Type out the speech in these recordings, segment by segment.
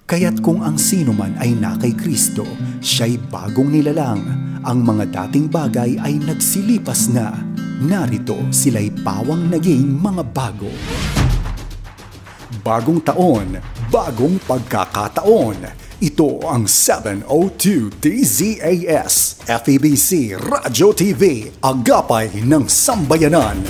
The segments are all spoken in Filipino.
Kaya't kung ang sino man ay na kay Kristo, siya'y bagong nilalang. Ang mga dating bagay ay nagsilipas na. Narito sila'y pawang naging mga bago. Bagong taon, bagong pagkakataon. Ito ang 702 DZAS, FEBC Radyo TV, agapay ng sambayanan.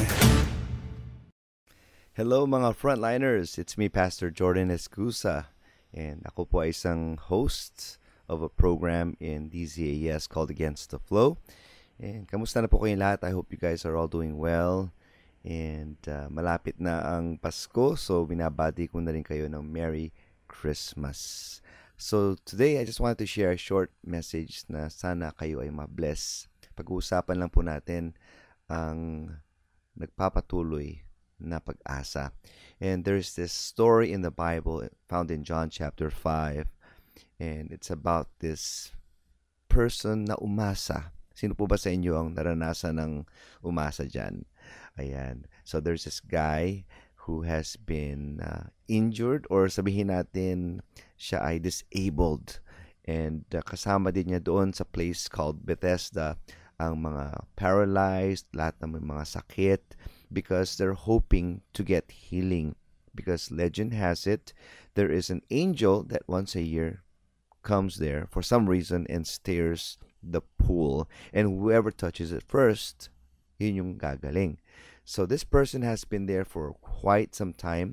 Hello mga frontliners, it's me Pastor Jordan Escusa. And ako po ay isang host of a program in DZAS called Against the Flow. And kamusta na po kayong lahat? I hope you guys are all doing well. And malapit na ang Pasko, so binabati ko na rin kayo ng Merry Christmas. So today, I just wanted to share a short message na sana kayo ay ma-bless. Pag-uusapan lang po natin ang nagpapatuloy na pag-asa. And there's this story in the Bible found in John chapter 5. And it's about this person na umasa. Sino po ba sa inyo ang naranasan ng umasa dyan? Ayan. So there's this guy who has been injured, or sabihin natin siya ay disabled. And kasama din niya doon sa place called Bethesda ang mga paralyzed, lahat ng mga sakit, because they're hoping to get healing. Because legend has it, there is an angel that once a year comes there for some reason and stirs the pool. And whoever touches it first, yun yung gagaling. So this person has been there for quite some time,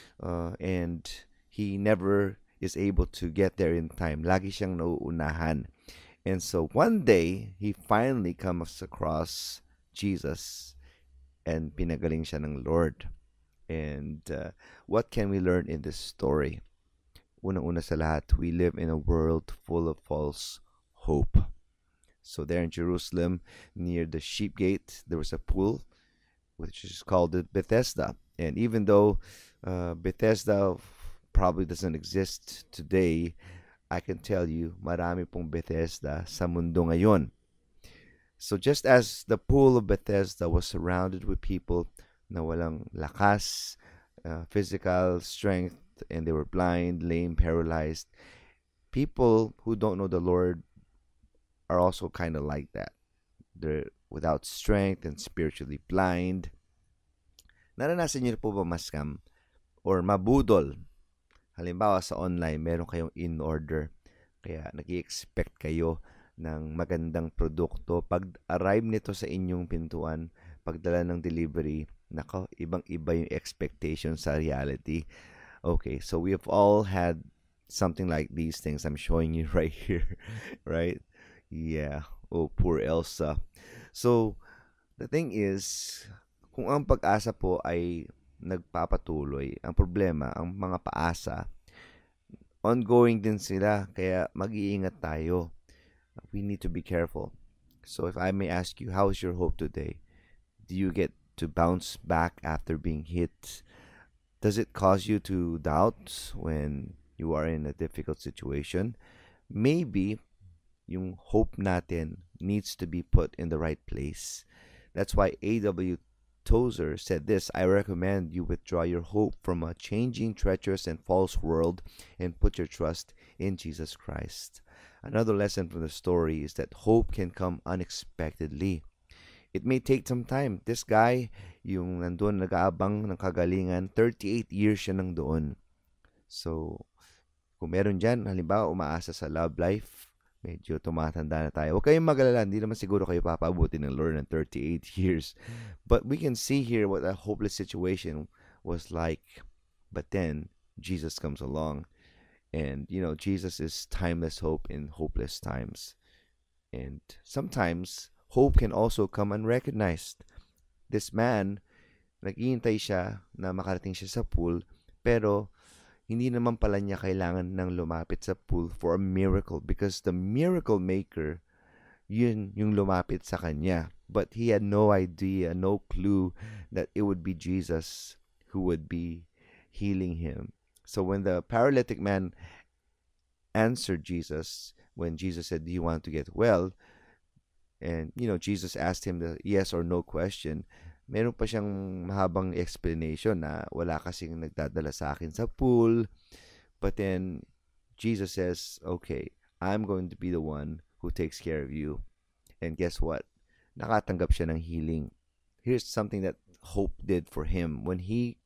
and he never is able to get there in time. Lagi siyang nauunahan. And so one day, he finally comes across Jesus and pinagaling siya ng Lord. And what can we learn in this story? Unang-una sa lahat, we live in a world full of false hope. So there in Jerusalem, near the sheep gate, there was a pool, which is called the Bethesda. And even though Bethesda probably doesn't exist today, I can tell you, marami pong Bethesda sa mundo ngayon. So just as the pool of Bethesda was surrounded with people na walang lakas, physical strength, and they were blind, lame, paralyzed, people who don't know the Lord are also kind of like that. They're without strength and spiritually blind. Naranasan niyo po ba ma-scam or mabudol? Halimbawa sa online, meron kayong in-order. Kaya nag-i-expect kayo ng magandang produkto. Pag-arrive nito sa inyong pintuan, pagdala ng delivery, nako, ibang-iba yung expectation sa reality. Okay, so we have all had something like these things I'm showing you right here. Right? Yeah. Oh, poor Elsa. So, the thing is, kung ang pag-asa po ay nagpapatuloy, ang problema, ang mga paasa, ongoing din sila, kaya mag-iingat tayo. We need to be careful. So if I may ask you, how is your hope today? Do you get to bounce back after being hit? Does it cause you to doubt when you are in a difficult situation? Maybe yung hope natin needs to be put in the right place. That's why A.W. Tozer said this: I recommend you withdraw your hope from a changing, treacherous, and false world and put your trust in Jesus Christ. Another lesson from the story is that hope can come unexpectedly. It may take some time. This guy, yung nandun nag-aabang ng kagalingan, 38 years siya nang doon. So, kung meron dyan, halimbawa, umaasa sa love life, medyo tumatanda na tayo. Huwag kayong mag-alala, hindi naman siguro kayo papabuti ng Lord ng 38 years. But we can see here what a hopeless situation was like. But then, Jesus comes along. And, you know, Jesus is timeless hope in hopeless times. And sometimes, hope can also come unrecognized. This man, naghihintay siya na makarating siya sa pool, pero hindi naman pala niya kailangan ng lumapit sa pool for a miracle, because the miracle maker, yun yung lumapit sa kanya. But he had no idea, no clue that it would be Jesus who would be healing him. So when the paralytic man answered Jesus, when Jesus said, do you want to get well? And, you know, Jesus asked him the yes or no question. Meron pa siyang mahabang explanation na wala kasing nagdadala sa akin sa pool. But then, Jesus says, okay, I'm going to be the one who takes care of you. And guess what? Nakatanggap siya ng healing. Here's something that hope did for him. When he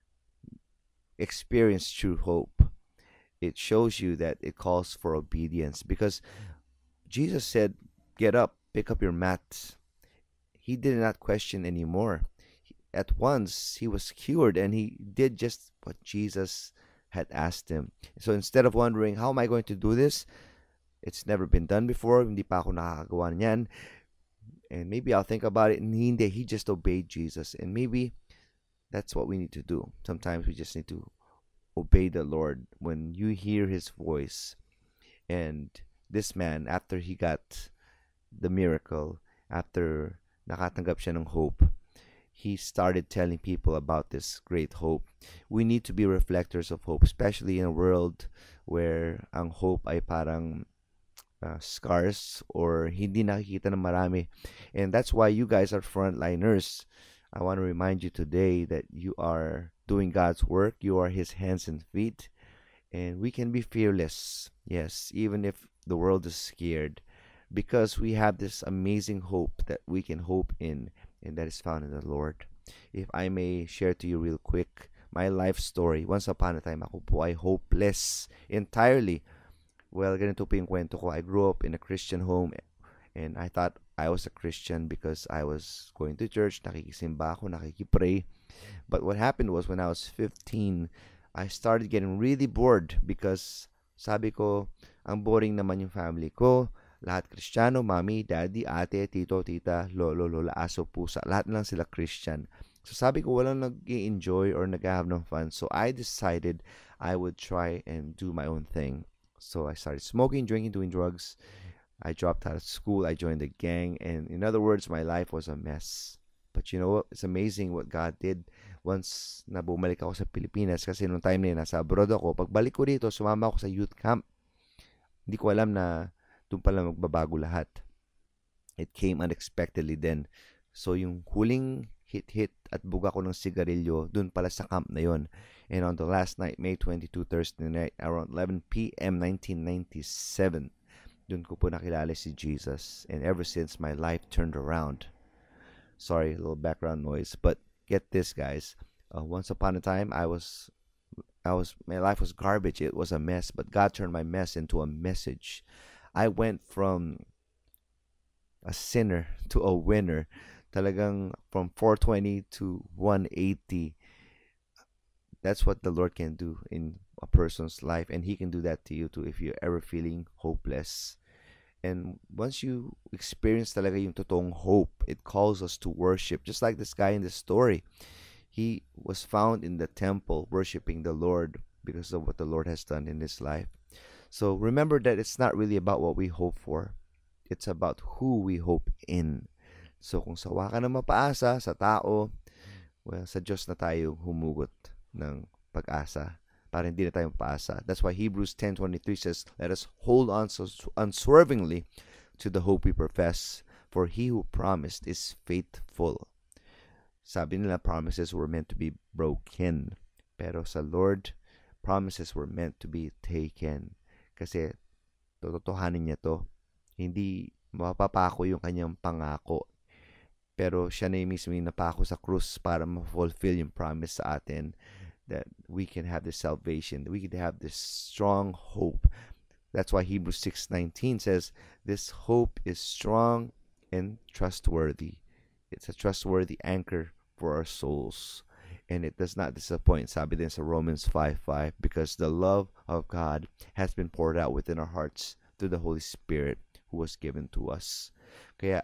experienced true hope, it shows you that it calls for obedience, because Jesus said, get up, pick up your mat. He did not question anymore. At once, he was cured, and he did just what Jesus had asked him. So instead of wondering, how am I going to do this? It's never been done before. Hindi pa ako nakakagawa niyan. And maybe I'll think about it. And hindi, he just obeyed Jesus. And maybe that's what we need to do. Sometimes we just need to obey the Lord when you hear his voice. And this man, after he got the miracle, after nakatanggap siya ng hope, he started telling people about this great hope. We need to be reflectors of hope, especially in a world where ang hope ay parang scarce or hindi nakikita ng marami. And that's why you guys are frontliners. I want to remind you today that you are doing God's work. You are his hands and feet. And we can be fearless. Yes, even if the world is scared. Because we have this amazing hope that we can hope in. And that is found in the Lord. If I may share to you real quick, my life story. Once upon a time, ako po ay hopeless entirely. Well, ganito po yung kwento ko. I grew up in a Christian home, and I thought I was a Christian because I was going to church, nakikisimba ako, nakikipray. But what happened was when I was 15, I started getting really bored because sabi ko, ang boring naman yung family ko. Lahat Kristiyano, mami, daddy, ate, tito, tita, lolo, lola, aso, pusa. Lahat lang sila Christian. So sabi ko, walang nag-enjoy or nag-have ng fun. So I decided I would try and do my own thing. So I started smoking, drinking, doing drugs. I dropped out of school. I joined the gang. And in other words, my life was a mess. But you know what? It's amazing what God did once na bumalik ako sa Pilipinas. Kasi nung time na yun, nasa abroad ako. Pagbalik ko dito, sumama ako sa youth camp. Hindi ko alam na doon pala magbabago lahat. It came unexpectedly then. So yung huling hit at buga ko ng sigarilyo, doon pala sa camp na yon. And on the last night, May 22, Thursday night, around 11 p.m. 1997, doon ko po nakilala si Jesus. And ever since, my life turned around. Sorry, a little background noise. But get this, guys. Once upon a time, my life was garbage. It was a mess. But God turned my mess into a message. I went from a sinner to a winner. Talagang from 420 to 180. That's what the Lord can do in a person's life. And he can do that to you too if you're ever feeling hopeless. And once you experience talaga yung totoong hope, it calls us to worship. Just like this guy in the story. He was found in the temple worshiping the Lord because of what the Lord has done in his life. So remember that it's not really about what we hope for. It's about who we hope in. So kung sawa ka na mapaasa sa tao, well, sa Diyos na tayo humugot ng pag-asa para hindi na tayo mapaasa. That's why Hebrews 10:23 says, let us hold on so unswervingly to the hope we profess, for he who promised is faithful. Sabi nila, promises were meant to be broken. Pero sa Lord, promises were meant to be taken. Kasi totohanin niya to. Hindi mapapako yung kanyang pangako. Pero siya na yung mismo yung napako sa krus para ma-fulfill yung promise sa atin that we can have this salvation, that we can have this strong hope. That's why Hebrews 6:19 says, this hope is strong and trustworthy. It's a trustworthy anchor for our souls. And it does not disappoint, sabi din sa Romans 5:5, because the love of God has been poured out within our hearts through the Holy Spirit who was given to us. Kaya,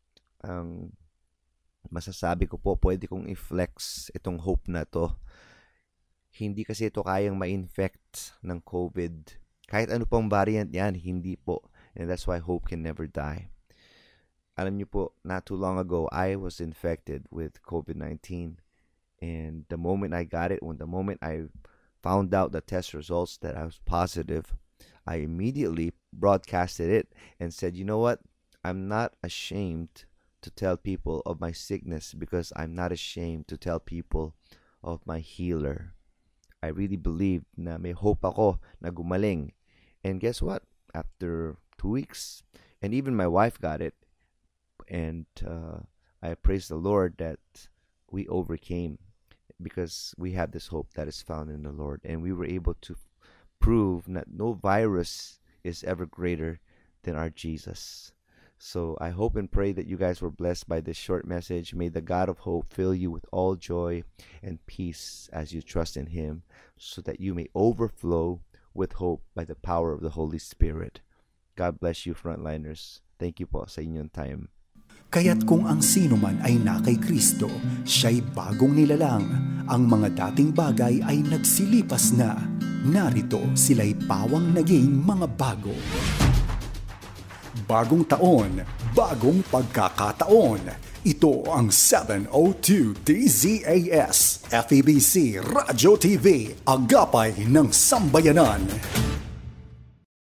ang masasabi ko po, pwede kong i-flex itong hope na to. Hindi kasi ito kayang ma-infect ng COVID. Kahit ano pong variant yan, hindi po. And that's why hope can never die. Alam niyo po, not too long ago, I was infected with COVID-19. And the moment I got it, when the moment I found out the test results that I was positive, I immediately broadcasted it and said, you know what? I'm not ashamed to tell people of my sickness because I'm not ashamed to tell people of my healer. I really believe na may hope ako na gumaling. And guess what? After 2 weeks, and even my wife got it, and I praise the Lord that we overcame because we have this hope that is found in the Lord, and we were able to prove that no virus is ever greater than our Jesus. So I hope and pray that you guys were blessed by this short message. May the God of hope fill you with all joy and peace as you trust in Him, so that you may overflow with hope by the power of the Holy Spirit. God bless you, frontliners. Thank you po sa inyong time. Kaya't kung ang sino man ay na kay Kristo, siya'y bagong nilalang. Ang mga dating bagay ay nagsilipas na. Narito sila'y pawang naging mga bago. Bagong taon, bagong pagkakataon. Ito ang 702 DZAS, FEBC Radio TV, agapay ng sambayanan.